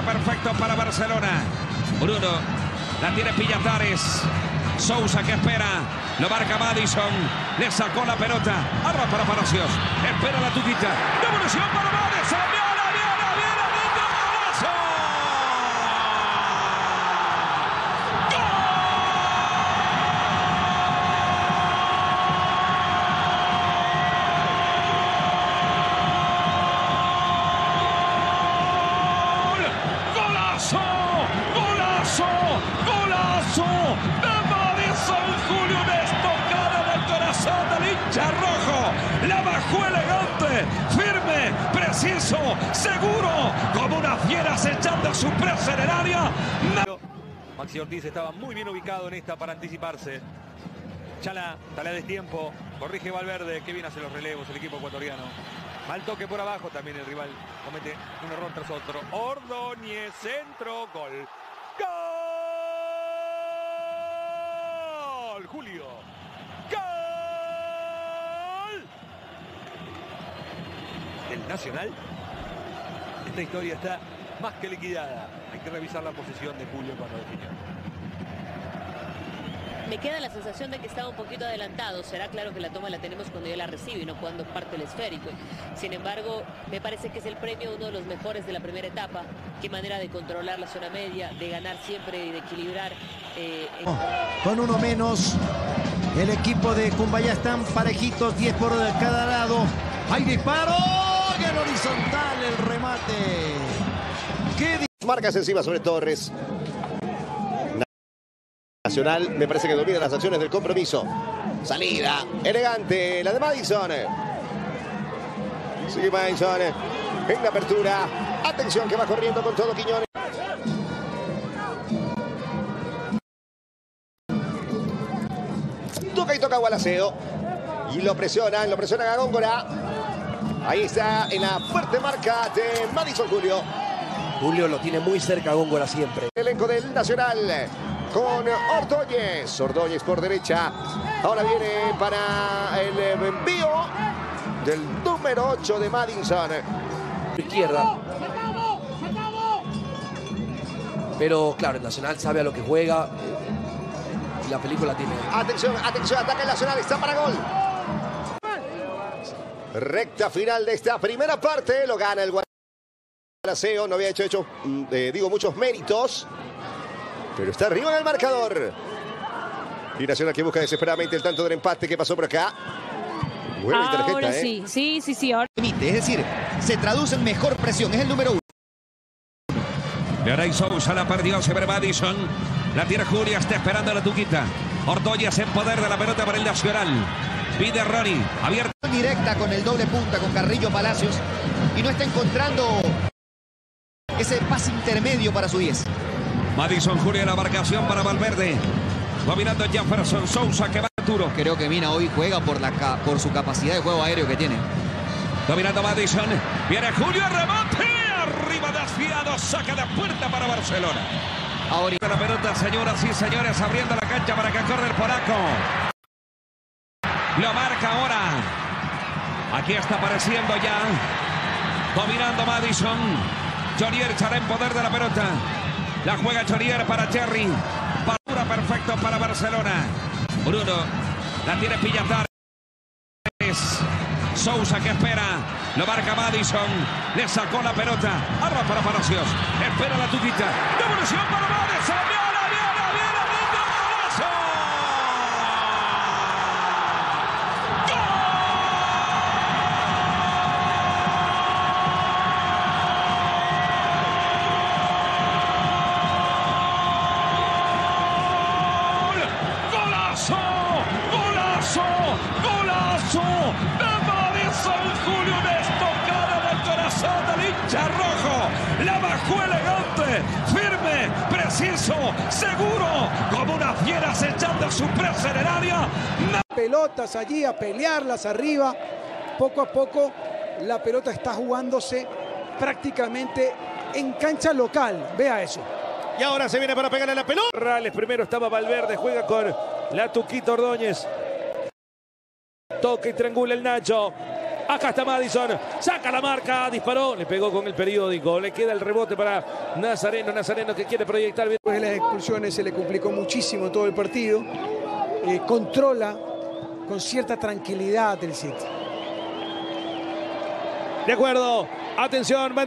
perfecto para Barcelona. Bruno, la tiene Pillatares. Sousa que espera, lo marca Madison, le sacó la pelota, arma para Palacios, espera la tuquita, devolución para Madison, viene, golazo. ¡Golazo! Julio, una estocada del corazón del hincha rojo, la bajó elegante, firme, preciso, seguro, como una fiera acechando su presa en el área. Maxi Ortiz estaba muy bien ubicado en esta para anticiparse. Chala, tala de tiempo, corrige Valverde, que bien hace los relevos el equipo ecuatoriano. Mal toque por abajo, también el rival comete un error tras otro. Ordóñez, centro, gol. ¡Gol! Julio. ¡Gol! El Nacional. Esta historia está más que liquidada. Hay que revisar la posición de Julio cuando definió. Me queda la sensación de que estaba un poquito adelantado. Será claro que la toma la tenemos cuando ya la recibe y no cuando parte el esférico. Sin embargo, me parece que es el premio uno de los mejores de la primera etapa. Qué manera de controlar la zona media, de ganar siempre y de equilibrar. Con uno menos, el equipo de Cumbayá están parejitos, 10 por cada lado. ¡Hay disparo! ¡Y el horizontal, el remate! ¿Qué marcas encima sobre Torres? Nacional me parece que domina las acciones del compromiso. Salida elegante, la de Madison. Sigue Madison en la apertura. Atención que va corriendo con todo Quiñones. Toca y toca Gualaceo. Y lo presionan a Góngora. Ahí está en la fuerte marca de Madison Julio. Julio lo tiene muy cerca a Góngora siempre. El elenco del Nacional con Ordóñez. Ordóñez por derecha. Ahora viene para el envío del número 8 de Madison. Izquierda. Pero claro, el Nacional sabe a lo que juega. Y la película tiene. Atención, ataca el Nacional, está para gol. Recta final de esta primera parte. Lo gana el Gualaceo. No había hecho muchos méritos. Pero está arriba en el marcador. Y Nacional que busca desesperadamente el tanto del empate que pasó por acá. Buena tarjeta, ahora sí, sí. Ahora... Es decir, se traduce en mejor presión. Es el número 1. Garay Sousa la perdió sobre Madison. La tira Julia, está esperando la tuquita. Ordóñez en poder de la pelota para el Nacional. Pide Ronnie, abierto. Directa con el doble punta, con Carrillo Palacios. Y no está encontrando ese pase intermedio para su 10. Madison Julia, la marcación para Valverde. Dominando Jefferson, Sousa que va duro. Creo que Mina hoy juega por su capacidad de juego aéreo que tiene. Dominando Madison. Viene Julio, remate. Arriba desviado, saca de puerta para Barcelona. Ahora la pelota, señoras y señores, abriendo la cancha para que corra el polaco. Lo marca ahora. Aquí está apareciendo ya. Dominando Madison. Jolier estará en poder de la pelota. La juega Jolier para Jerry. Parura perfecto para Barcelona. Bruno. La tiene Pillatares. Sousa que espera. Lo marca Madison. Le sacó la pelota. Arma para Palacios. Espera la tuquita. Devolución para Madison. ¡Viene! ¡Golazo! ¡Golazo! ¡De Madison Julio! Una estocada del corazón del hincha rojo. La bajó elegante, firme, preciso, seguro, como una fiera acechando su presa en el área. Pelotas allí, a pelearlas arriba. Poco a poco la pelota está jugándose prácticamente en cancha local. Vea eso. Y ahora se viene para pegarle la pelota. Rales primero estaba Valverde, juega con la tuquita Ordóñez. Toca y triangula el Nacho. Acá está Madison. Saca la marca. Disparó. Le pegó con el periódico. Le queda el rebote para Nazareno. Nazareno que quiere proyectar. Después de las expulsiones se le complicó muchísimo todo el partido. Controla con cierta tranquilidad el City. De acuerdo. Atención.